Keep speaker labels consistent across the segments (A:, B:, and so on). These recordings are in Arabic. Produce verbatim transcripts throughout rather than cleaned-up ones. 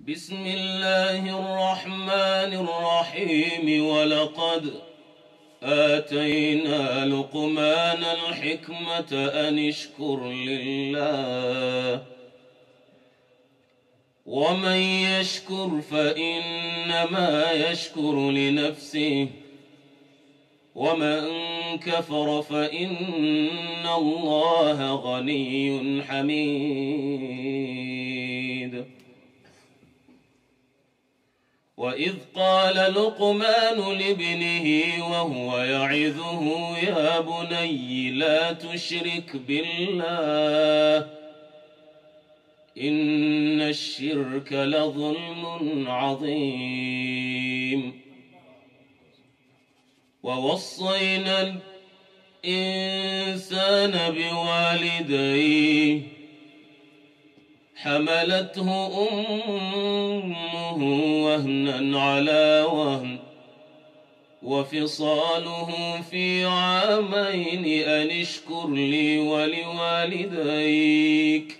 A: بسم الله الرحمن الرحيم ولقد آتينا لقمان الحكمة أن اشكر لله ومن يشكر فإنما يشكر لنفسه ومن كفر فإن الله غني حميد. وإذ قال لقمان لابنه وهو يعظه يا بني لا تشرك بالله إن الشرك لظلم عظيم. ووصينا الإنسان بوالديه حملته أمه وهنا على وهن وفصاله في عامين أن اشكر لي ولوالديك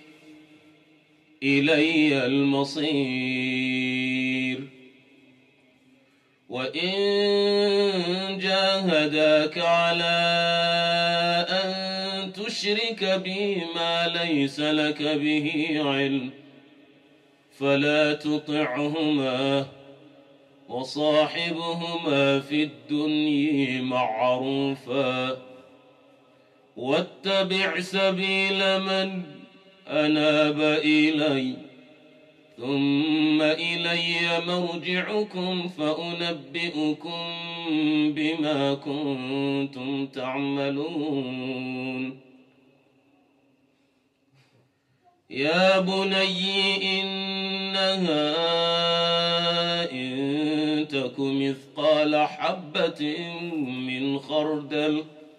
A: إلي المصير. وإن جاهداك على أن تشرك بي ما ليس لك به علم فلا تطعهما وصاحبهما في الدنيا معروفا واتبع سبيل من أناب إلي ثم إلي مرجعكم فأنبئكم بما كنتم تعملون. يا بني إنها إن تك مثقال حبة من خردل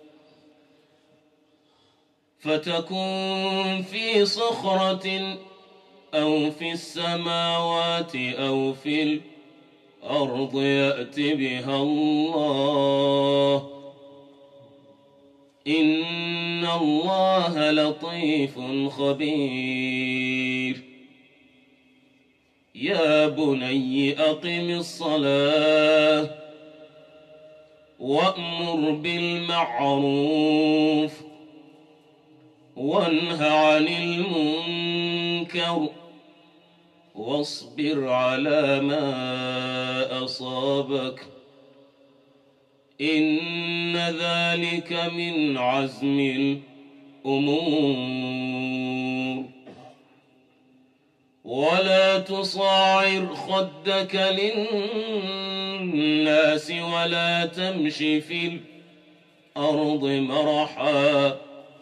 A: فتكن في صخرة أو في السماوات أو في الأرض يأت بها الله إن الله لطيف خبير. يا بني أقم الصلاة وأمر بالمعروف وانه عن المنكر واصبر على ما أصابك إن ذلك من عزم الأمور. ولا تصاعر خدك للناس ولا تمش في الأرض مرحا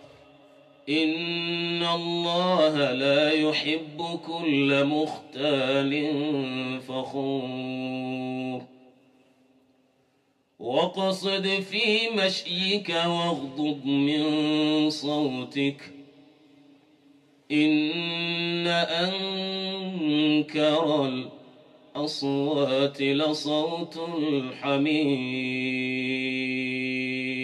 A: إن الله لا يحب كل مختال فخور. واقصد في مشيك واغضض من صوتك إن أنكر الأصوات لصوت الحمير.